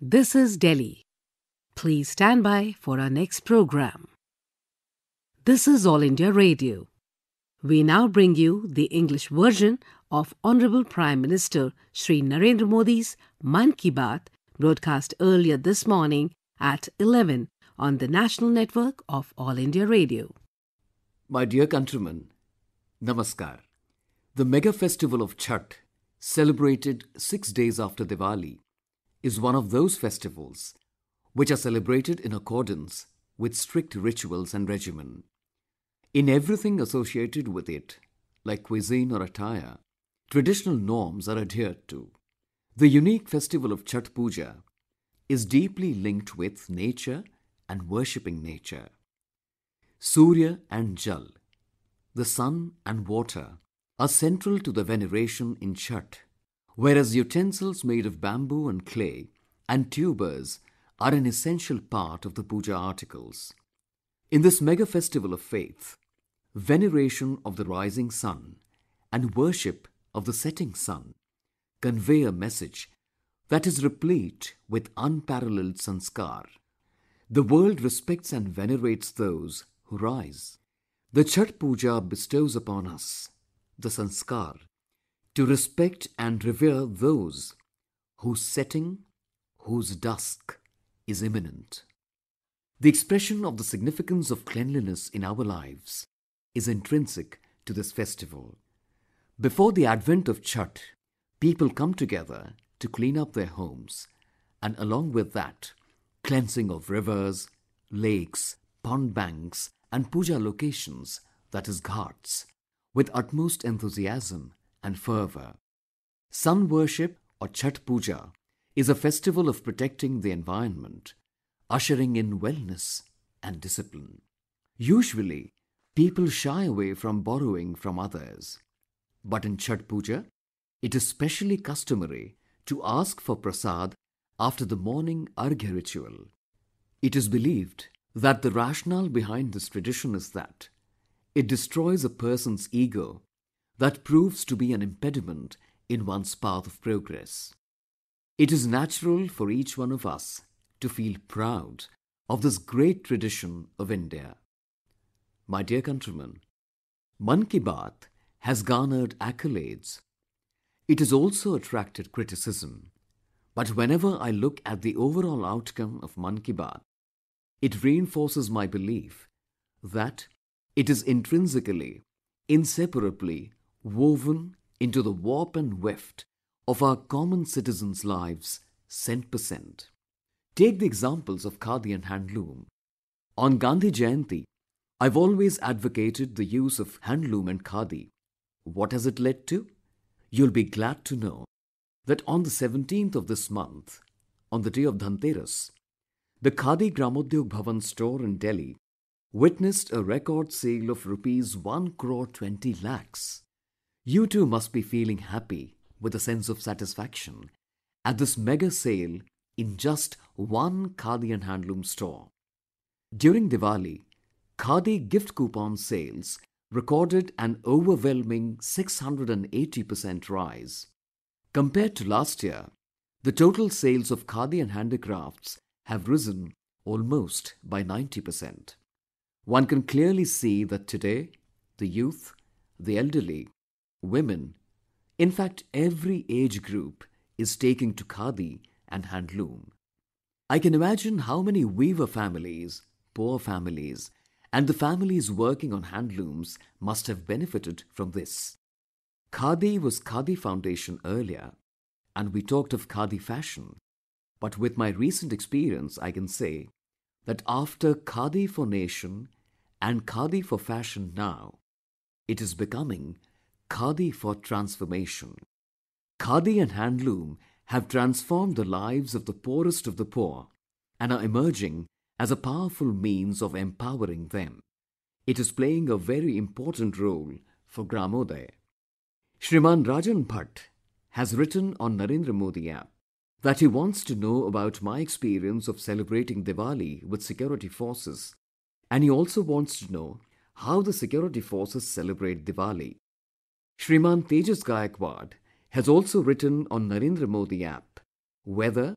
This is Delhi. Please stand by for our next program. This is All India Radio. We now bring you the English version of Honorable Prime Minister Shri Narendra Modi's Mann Ki Baat, broadcast earlier this morning at 11 on the national network of All India Radio. My dear countrymen, Namaskar. The mega festival of Chhath, celebrated 6 days after Diwali, is one of those festivals which are celebrated in accordance with strict rituals and regimen. In everything associated with it, like cuisine or attire, traditional norms are adhered to. The unique festival of Chhath Puja is deeply linked with nature and worshipping nature. Surya and Jal, the sun and water, are central to the veneration in Chhath, whereas utensils made of bamboo and clay and tubers are an essential part of the puja articles. In this mega festival of faith, veneration of the rising sun and worship of the setting sun convey a message that is replete with unparalleled sanskar. The world respects and venerates those who rise. The Chhath Puja bestows upon us the sanskar to respect and revere those whose setting, whose dusk is imminent. The expression of the significance of cleanliness in our lives is intrinsic to this festival. Before the advent of Chhath, people come together to clean up their homes, and along with that, cleansing of rivers, lakes, pond banks and puja locations, that is ghats, with utmost enthusiasm and fervour. Sun worship or Chhath Puja is a festival of protecting the environment, ushering in wellness and discipline. Usually, people shy away from borrowing from others. But in Chhath Puja, it is specially customary to ask for prasad after the morning Arghya ritual. It is believed that the rationale behind this tradition is that it destroys a person's ego that proves to be an impediment in one's path of progress. It is natural for each one of us to feel proud of this great tradition of India. My dear countrymen, Mann Ki Baat has garnered accolades. It has also attracted criticism. But whenever I look at the overall outcome of Mann Ki Baat, it reinforces my belief that it is intrinsically, inseparably woven into the warp and weft of our common citizens' lives cent per cent. Take the examples of Khadi and handloom. On Gandhi Jayanti, I've always advocated the use of handloom and Khadi. What has it led to? You'll be glad to know that on the 17th of this month, on the day of Dhanteras, the Khadi Gramodyog Bhavan store in Delhi witnessed a record sale of rupees 1 crore 20 lakhs. You too must be feeling happy with a sense of satisfaction at this mega sale in just one Khadi and handloom store. During Diwali, Khadi gift coupon sales recorded an overwhelming 680% rise. Compared to last year, the total sales of Khadi and handicrafts have risen almost by 90%. One can clearly see that today, the youth, the elderly, women, in fact every age group is taking to Khadi and handloom. I can imagine how many weaver families, poor families, and the families working on handlooms must have benefited from this. Khadi was Khadi Foundation earlier, and we talked of Khadi fashion. But with my recent experience, I can say that after Khadi for Nation and Khadi for Fashion now, it is becoming Khadi for Transformation. Khadi and handloom have transformed the lives of the poorest of the poor and are emerging as a powerful means of empowering them. It is playing a very important role for Gramodaya. Shriman Rajan Bhatt has written on Narendra Modi app that he wants to know about my experience of celebrating Diwali with security forces, and he also wants to know how the security forces celebrate Diwali. Shriman Tejas Gaikwad has also written on Narendra Modi app whether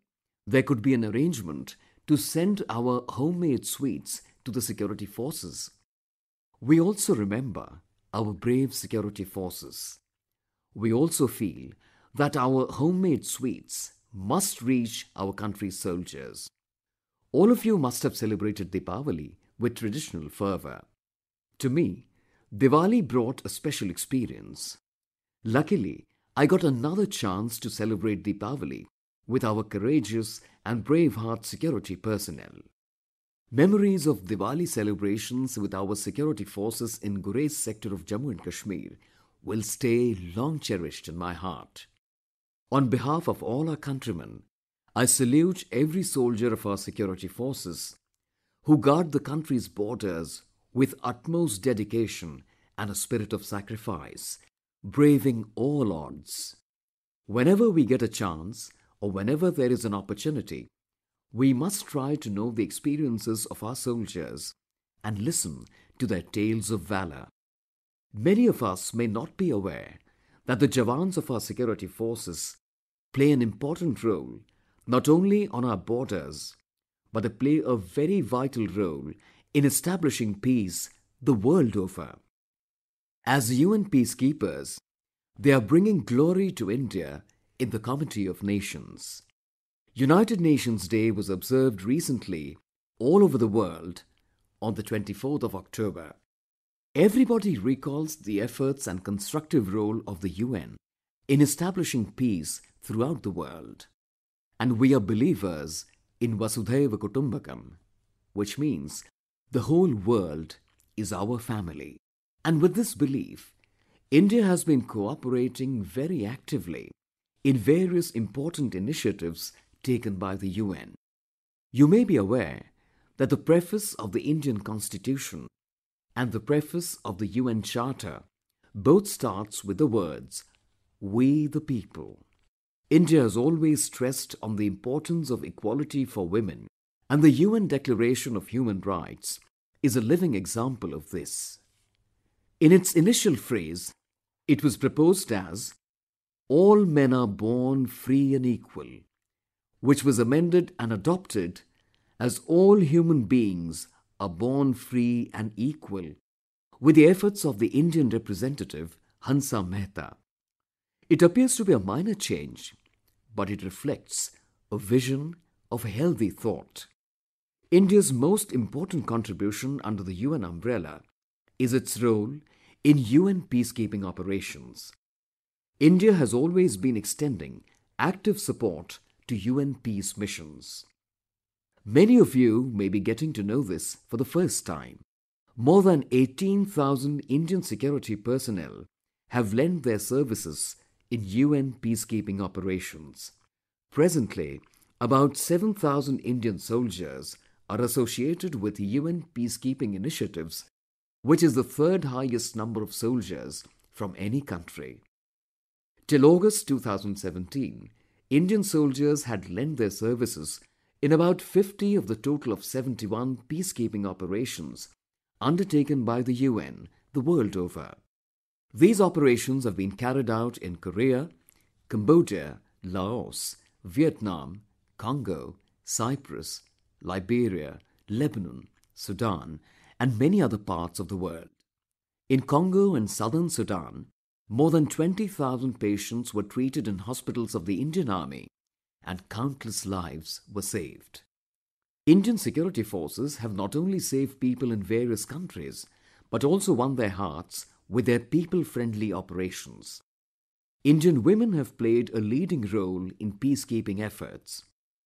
There could be an arrangement to send our homemade sweets to the security forces. We also remember our brave security forces. We also feel that our homemade sweets must reach our country's soldiers. All of you must have celebrated Deepavali with traditional fervour. To me, Diwali brought a special experience. Luckily, I got another chance to celebrate Deepavali with our courageous and brave-heart security personnel. Memories of Diwali celebrations with our security forces in Gurez sector of Jammu and Kashmir will stay long cherished in my heart. On behalf of all our countrymen, I salute every soldier of our security forces who guard the country's borders with utmost dedication and a spirit of sacrifice, braving all odds. Whenever we get a chance or whenever there is an opportunity, we must try to know the experiences of our soldiers and listen to their tales of valor. Many of us may not be aware that the jawans of our security forces play an important role not only on our borders, but they play a very vital role in establishing peace the world over. As UN peacekeepers, they are bringing glory to India in the Committee of Nations. United Nations Day was observed recently all over the world on the 24th of October. Everybody recalls the efforts and constructive role of the UN in establishing peace throughout the world. And we are believers in Vasudhaiva Kutumbakam, which means the whole world is our family. And with this belief, India has been cooperating very actively in various important initiatives taken by the UN. You may be aware that the preface of the Indian Constitution and the preface of the UN Charter both starts with the words, "We the people." India has always stressed on the importance of equality for women, and the UN Declaration of Human Rights is a living example of this. In its initial phrase, it was proposed as, "All men are born free and equal," which was amended and adopted as "All human beings are born free and equal," with the efforts of the Indian representative Hansa Mehta. It appears to be a minor change, but it reflects a vision of a healthy thought. India's most important contribution under the UN umbrella is its role in UN peacekeeping operations. India has always been extending active support to UN peace missions. Many of you may be getting to know this for the first time. More than 18,000 Indian security personnel have lent their services in UN peacekeeping operations. Presently, about 7,000 Indian soldiers are associated with UN peacekeeping initiatives, which is the third highest number of soldiers from any country. Till August 2017, Indian soldiers had lent their services in about 50 of the total of 71 peacekeeping operations undertaken by the UN the world over. These operations have been carried out in Korea, Cambodia, Laos, Vietnam, Congo, Cyprus, Liberia, Lebanon, Sudan, and many other parts of the world. In Congo and southern Sudan, more than 20,000 patients were treated in hospitals of the Indian Army, and countless lives were saved. Indian security forces have not only saved people in various countries, but also won their hearts with their people-friendly operations. Indian women have played a leading role in peacekeeping efforts.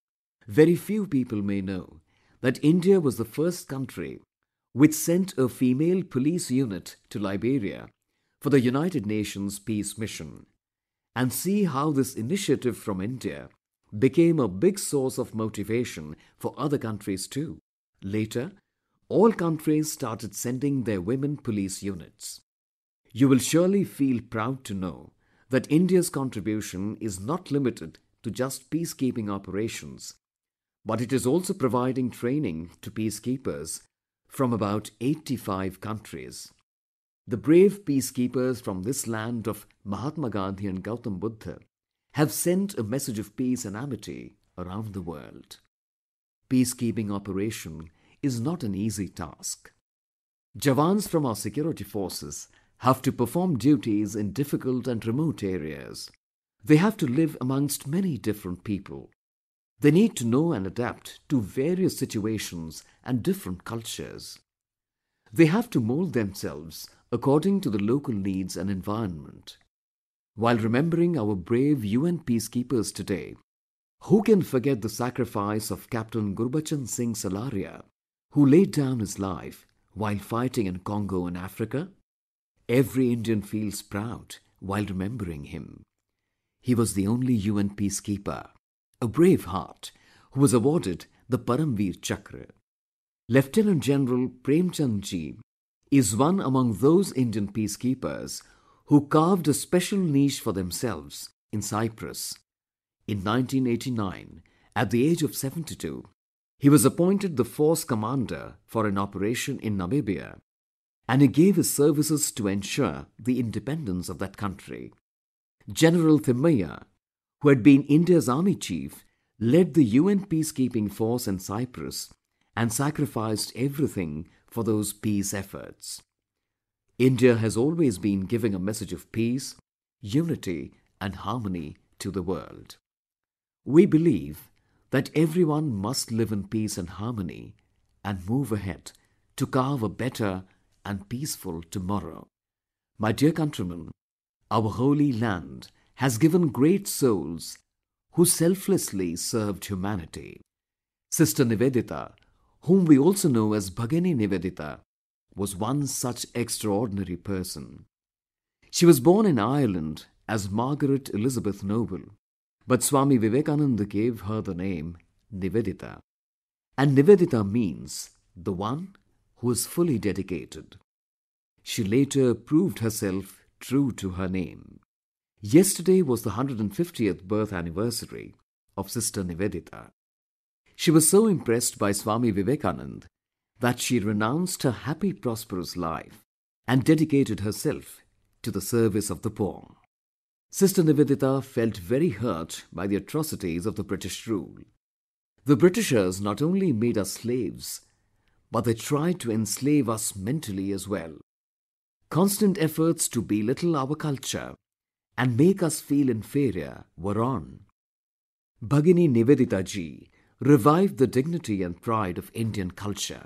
Very few people may know that India was the first country which sent a female police unit to Liberia for the United Nations Peace Mission. And see how this initiative from India became a big source of motivation for other countries too. Later, all countries started sending their women police units. You will surely feel proud to know that India's contribution is not limited to just peacekeeping operations, but it is also providing training to peacekeepers from about 85 countries. The brave peacekeepers from this land of Mahatma Gandhi and Gautam Buddha have sent a message of peace and amity around the world. Peacekeeping operation is not an easy task. Jawans from our security forces have to perform duties in difficult and remote areas. They have to live amongst many different people. They need to know and adapt to various situations and different cultures. They have to mold themselves according to the local needs and environment. While remembering our brave UN peacekeepers today, who can forget the sacrifice of Captain Gurbachan Singh Salaria, who laid down his life while fighting in Congo in Africa? Every Indian feels proud while remembering him. He was the only UN peacekeeper, a brave heart, who was awarded the Paramveer Chakra. Lieutenant General Premchand ji is one among those Indian peacekeepers who carved a special niche for themselves in Cyprus. In 1989, at the age of 72, he was appointed the force commander for an operation in Namibia, and he gave his services to ensure the independence of that country. General Thimayya, who had been India's army chief, led the UN peacekeeping force in Cyprus and sacrificed everything for those peace efforts. India has always been giving a message of peace, unity and harmony to the world. We believe that everyone must live in peace and harmony and move ahead to carve a better and peaceful tomorrow. My dear countrymen, our holy land has given great souls who selflessly served humanity. Sister Nivedita, whom we also know as Bhagini Nivedita, was one such extraordinary person. She was born in Ireland as Margaret Elizabeth Noble, but Swami Vivekananda gave her the name Nivedita. And Nivedita means the one who is fully dedicated. She later proved herself true to her name. Yesterday was the 150th birth anniversary of Sister Nivedita. She was so impressed by Swami Vivekananda that she renounced her happy prosperous life and dedicated herself to the service of the poor. Sister Nivedita felt very hurt by the atrocities of the British rule. The Britishers not only made us slaves, but they tried to enslave us mentally as well. Constant efforts to belittle our culture and make us feel inferior were on. Bhagini Nivedita ji revived the dignity and pride of Indian culture.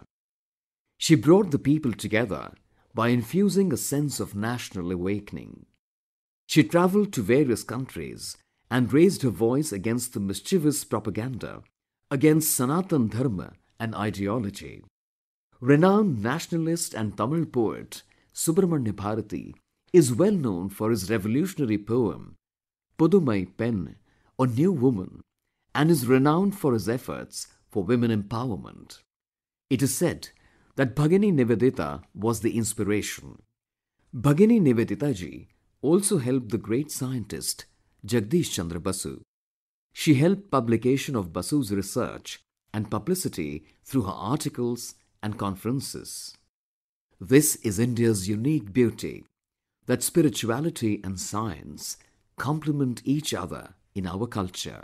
She brought the people together by infusing a sense of national awakening. She travelled to various countries and raised her voice against the mischievous propaganda against Sanatan Dharma and ideology. Renowned nationalist and Tamil poet Subramanya Bharati is well known for his revolutionary poem Pudumai Pen or New Woman, and is renowned for his efforts for women empowerment. It is said that Bhagini Nivedita was the inspiration. Bhagini Nivedita ji also helped the great scientist Jagdish Chandra Basu. She helped publication of Basu's research and publicity through her articles and conferences. This is India's unique beauty, that spirituality and science complement each other in our culture.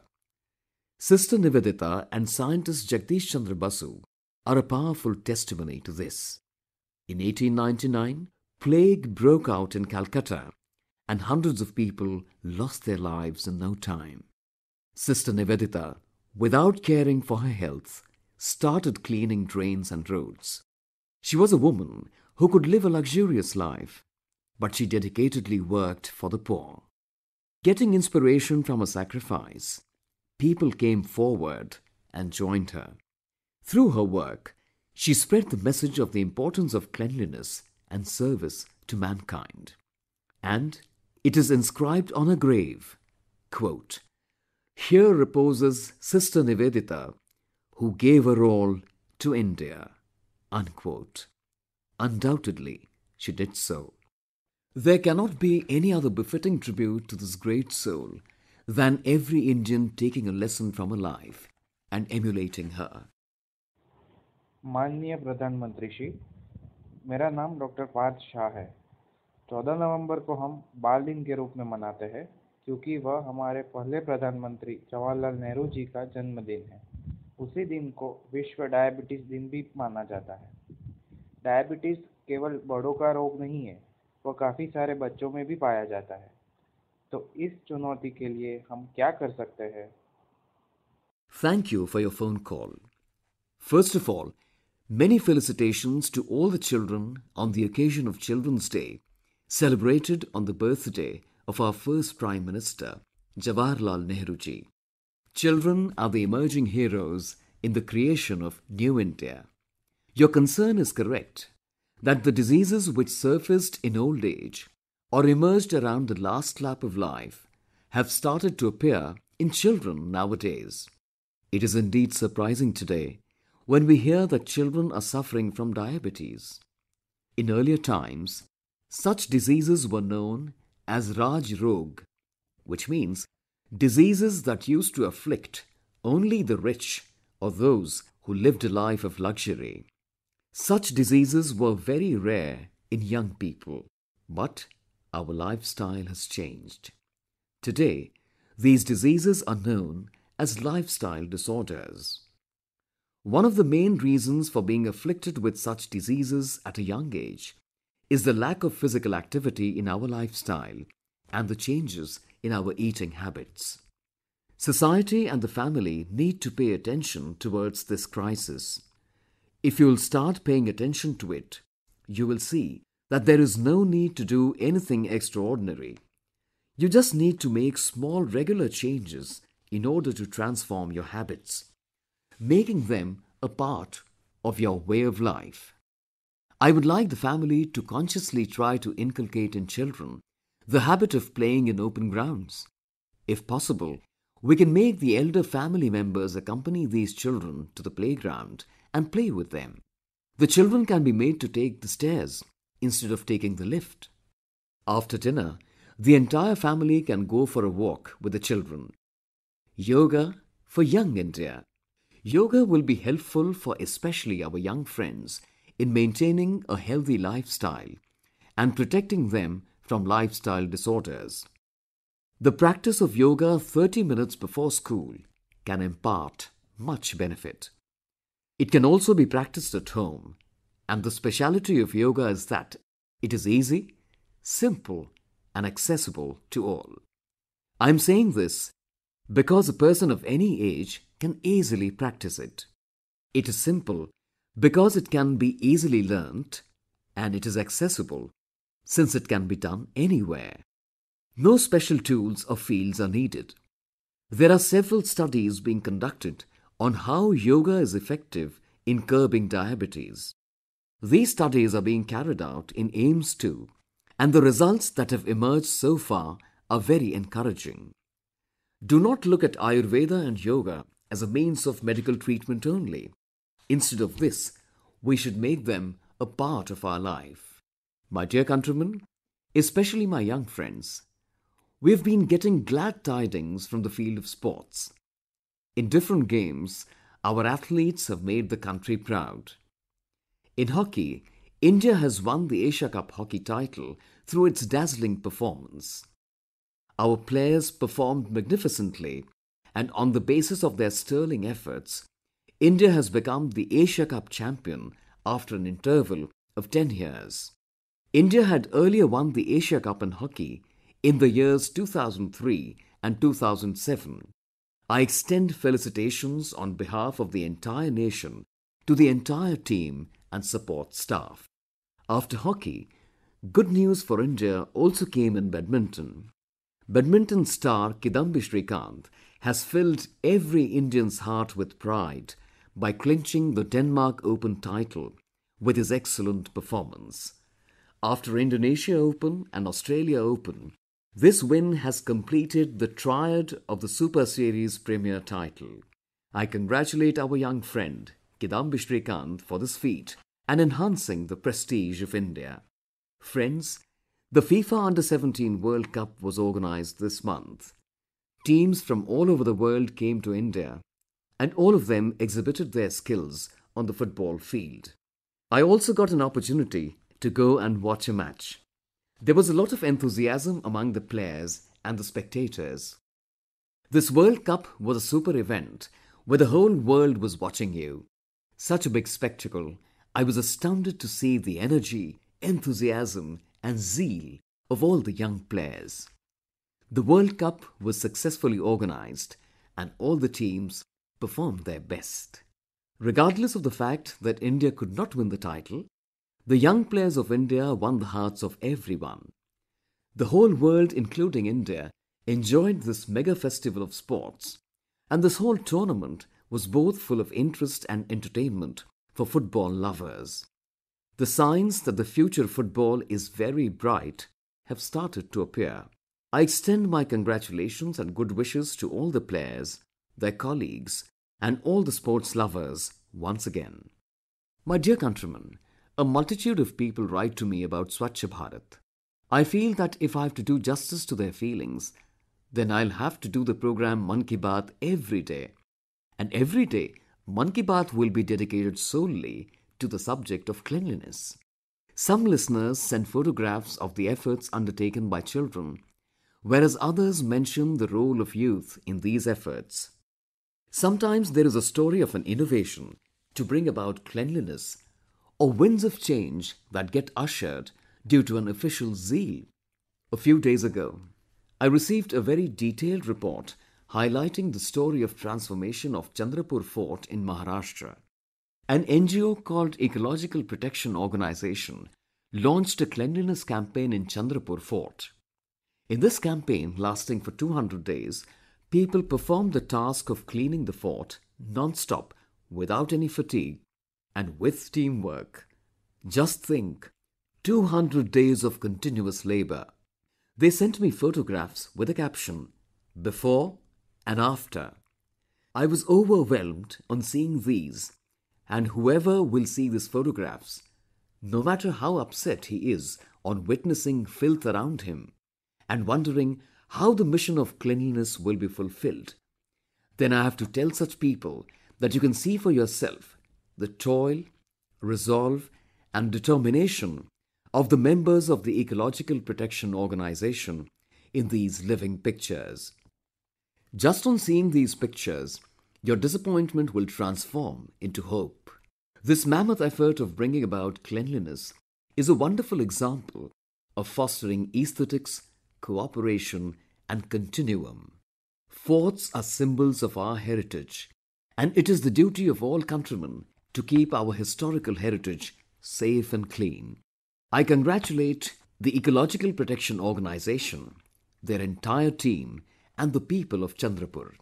Sister Nivedita and scientist Jagdish Chandra Basu are a powerful testimony to this. In 1899, plague broke out in Calcutta and hundreds of people lost their lives in no time. Sister Nivedita, without caring for her health, started cleaning drains and roads. She was a woman who could live a luxurious life, but she dedicatedly worked for the poor. Getting inspiration from her sacrifice, people came forward and joined her. Through her work, she spread the message of the importance of cleanliness and service to mankind. And it is inscribed on her grave, quote, "Here reposes Sister Nivedita, who gave her all to India." Unquote. Undoubtedly, she did so. There cannot be any other befitting tribute to this great soul than every Indian taking a lesson from her life and emulating her. माननीय प्रधानमंत्री जी, मेरा नाम doctor Partha Shah है। 14 नवंबर को हम बाल दिन के रूप में मनाते हैं। क्योंकि वह हमारे पहले प्रधानमंत्री जवाहरलाल नेहरू जी का जन्मदिन है। उसी दिन को विश्व डायबिटीज दिन भी माना जाता है। डायबिटीज केवल बड़ों का रोग नहीं है, वह काफ़ी सारे बच्चों में भी पाया जाता है। तो इस चुनौती के लिए हम क्या कर सकते हैं? Thank you for your phone call. First of all, many felicitations to all the children on the occasion of Children's Day, celebrated on the birthday of our first Prime Minister, Jawaharlal Nehru ji. Children are the emerging heroes in the creation of New India. Your concern is correct that the diseases which surfaced in old age or emerged around the last lap of life have started to appear in children nowadays. It is indeed surprising today when we hear that children are suffering from diabetes. In earlier times, such diseases were known as Raj Rog, which means diseases that used to afflict only the rich or those who lived a life of luxury. Such diseases were very rare in young people, but our lifestyle has changed. Today, these diseases are known as lifestyle disorders. One of the main reasons for being afflicted with such diseases at a young age is the lack of physical activity in our lifestyle and the changes in our eating habits. Society and the family need to pay attention towards this crisis. If you will start paying attention to it, you will see that there is no need to do anything extraordinary. You just need to make small regular changes in order to transform your habits, making them a part of your way of life. I would like the family to consciously try to inculcate in children the habit of playing in open grounds. If possible, we can make the elder family members accompany these children to the playground and play with them. The children can be made to take the stairs instead of taking the lift. After dinner, the entire family can go for a walk with the children. Yoga for Young India. Yoga will be helpful for especially our young friends in maintaining a healthy lifestyle and protecting them from lifestyle disorders. The practice of yoga 30 minutes before school can impart much benefit. It can also be practiced at home, and the speciality of yoga is that it is easy, simple, and accessible to all. I am saying this because a person of any age can easily practice it. It is simple because it can be easily learnt, and it is accessible since it can be done anywhere. No special tools or fields are needed. There are several studies being conducted on how yoga is effective in curbing diabetes. These studies are being carried out in AIIMS too, and the results that have emerged so far are very encouraging. Do not look at Ayurveda and yoga as a means of medical treatment only. Instead of this, we should make them a part of our life. My dear countrymen, especially my young friends, we have been getting glad tidings from the field of sports. In different games, our athletes have made the country proud. In hockey, India has won the Asia Cup hockey title through its dazzling performance. Our players performed magnificently, and on the basis of their sterling efforts, India has become the Asia Cup champion after an interval of 10 years. India had earlier won the Asia Cup in hockey in the years 2003 and 2007. I extend felicitations on behalf of the entire nation to the entire team and support staff. After hockey, good news for India also came in badminton. Badminton star Kidambi Srikanth has filled every Indian's heart with pride by clinching the Denmark Open title with his excellent performance. After Indonesia Open and Australia Open, this win has completed the triad of the Super Series Premier title. I congratulate our young friend Kidambi Srikanth for this feat and enhancing the prestige of India. Friends, the FIFA Under-17 World Cup was organized this month. Teams from all over the world came to India, and all of them exhibited their skills on the football field. I also got an opportunity to go and watch a match. There was a lot of enthusiasm among the players and the spectators. This World Cup was a super event where the whole world was watching you. Such a big spectacle. I was astounded to see the energy, enthusiasm, and zeal of all the young players. The World Cup was successfully organized and all the teams performed their best. Regardless of the fact that India could not win the title, the young players of India won the hearts of everyone. The whole world, including India, enjoyed this mega festival of sports, and this whole tournament was both full of interest and entertainment for football lovers. The signs that the future football is very bright have started to appear. I extend my congratulations and good wishes to all the players, their colleagues, and all the sports lovers once again. My dear countrymen, a multitude of people write to me about Swachh Bharat. I feel that if I have to do justice to their feelings, then I'll have to do the program Mann Ki Baat every day. And every day, Mann Ki Baat will be dedicated solely to the subject of cleanliness. Some listeners send photographs of the efforts undertaken by children, whereas others mention the role of youth in these efforts. Sometimes there is a story of an innovation to bring about cleanliness or winds of change that get ushered due to an official zeal. A few days ago, I received a very detailed report highlighting the story of transformation of Chandrapur Fort in Maharashtra. An NGO called Ecological Protection Organization launched a cleanliness campaign in Chandrapur Fort. In this campaign, lasting for 200 days, people performed the task of cleaning the fort non-stop, without any fatigue, and with teamwork. Just think, 200 days of continuous labor. They sent me photographs with a caption, "Before and after." I was overwhelmed on seeing these, and whoever will see these photographs, no matter how upset he is on witnessing filth around him and wondering how the mission of cleanliness will be fulfilled, then I have to tell such people that you can see for yourself the toil, resolve, and determination of the members of the Ecological Protection Organization in these living pictures. Just on seeing these pictures, your disappointment will transform into hope. This mammoth effort of bringing about cleanliness is a wonderful example of fostering aesthetics, cooperation, and continuum. Forts are symbols of our heritage, and it is the duty of all countrymen to keep our historical heritage safe and clean. I congratulate the Ecological Protection Organization, their entire team, and the people of Chandrapur.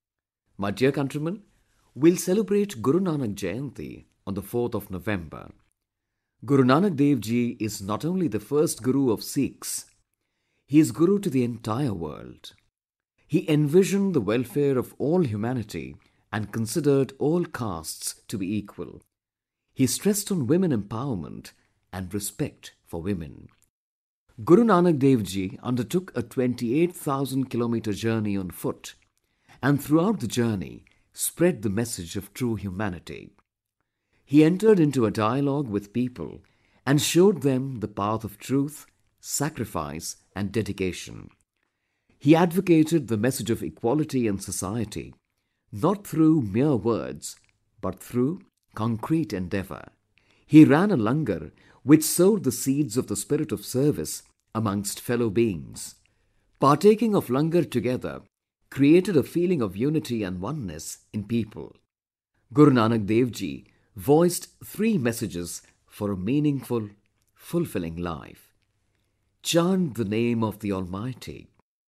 My dear countrymen, we'll celebrate Guru Nanak Jayanti on the 4th of November. Guru Nanak Dev Ji is not only the first Guru of Sikhs, he is Guru to the entire world. He envisioned the welfare of all humanity and considered all castes to be equal. He stressed on women empowerment and respect for women. Guru Nanak Dev Ji undertook a 28,000-kilometer journey on foot, and throughout the journey spread the message of true humanity. He entered into a dialogue with people and showed them the path of truth, sacrifice, and dedication. He advocated the message of equality in society, not through mere words, but through concrete endeavor. He ran a langar which sowed the seeds of the spirit of service amongst fellow beings. Partaking of langar together created a feeling of unity and oneness in people. Guru Nanak Dev Ji voiced 3 messages for a meaningful, fulfilling life. Chant the name of the Almighty,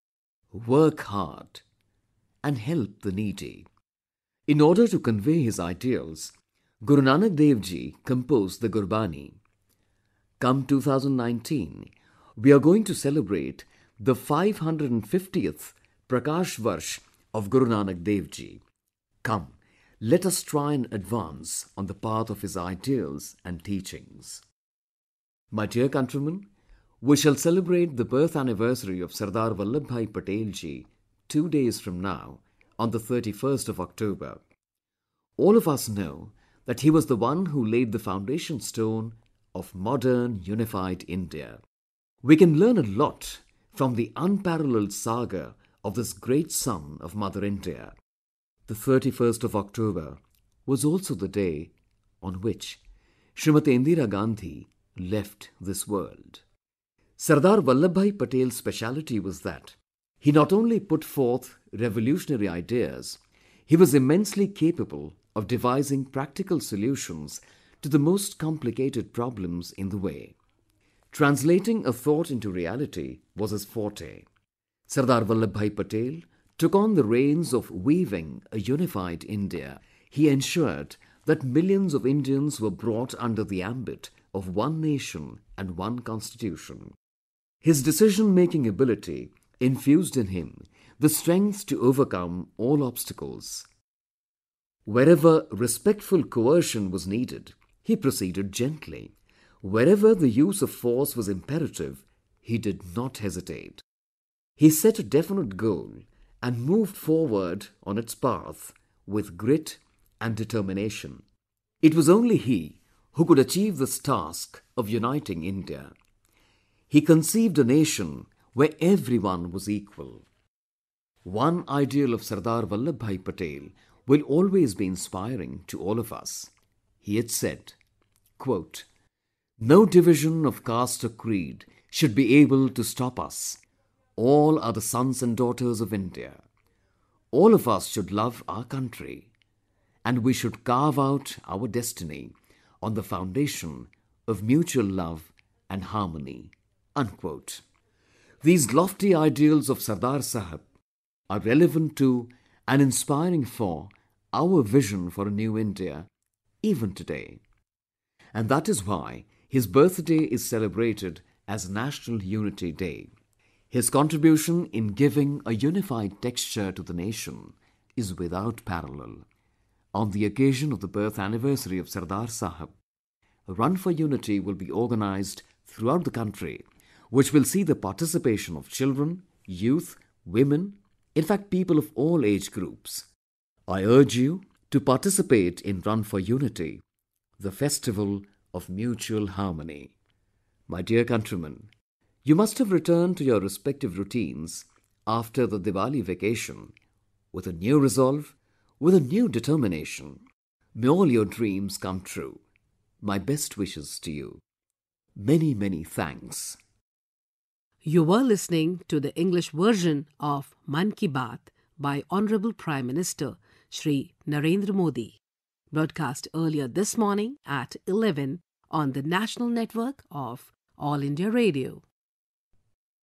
work hard, and help the needy. In order to convey his ideals, Guru Nanak Dev Ji composed the Gurbani. Come 2019, we are going to celebrate the 550th Prakash Varsh of Guru Nanak Dev Ji. Come, let us try and advance on the path of his ideals and teachings. My dear countrymen, we shall celebrate the birth anniversary of Sardar Vallabhbhai Patel Ji 2 days from now on the 31st of October. All of us know that he was the one who laid the foundation stone of modern unified India. We can learn a lot from the unparalleled saga of this great son of Mother India. The 31st of October was also the day on which Srimati Indira Gandhi left this world. Sardar Vallabhbhai Patel's speciality was that he not only put forth revolutionary ideas, he was immensely capable of devising practical solutions to the most complicated problems in the way. Translating a thought into reality was his forte. Sardar Vallabhbhai Patel took on the reins of weaving a unified India. He ensured that millions of Indians were brought under the ambit of one nation and one constitution. His decision-making ability infused in him the strength to overcome all obstacles. Wherever respectful coercion was needed, he proceeded gently. Wherever the use of force was imperative, he did not hesitate. He set a definite goal and moved forward on its path with grit and determination. It was only he who could achieve this task of uniting India. He conceived a nation where everyone was equal. One ideal of Sardar Vallabhbhai Patel will always be inspiring to all of us. He had said, quote, "No division of caste or creed should be able to stop us. All are the sons and daughters of India. All of us should love our country, and we should carve out our destiny on the foundation of mutual love and harmony." Unquote. These lofty ideals of Sardar Sahab are relevant to and inspiring for our vision for a new India even today. And that is why his birthday is celebrated as National Unity Day. His contribution in giving a unified texture to the nation is without parallel. On the occasion of the birth anniversary of Sardar Sahab, a Run for Unity will be organized throughout the country, which will see the participation of children, youth, women, in fact people of all age groups. I urge you to participate in Run for Unity, the festival of mutual harmony. My dear countrymen, you must have returned to your respective routines after the Diwali vacation with a new resolve, with a new determination. May all your dreams come true. My best wishes to you. Many, many thanks. You were listening to the English version of Mann Ki Baat by Honorable Prime Minister Shri Narendra Modi, broadcast earlier this morning at 11 on the national network of All India Radio.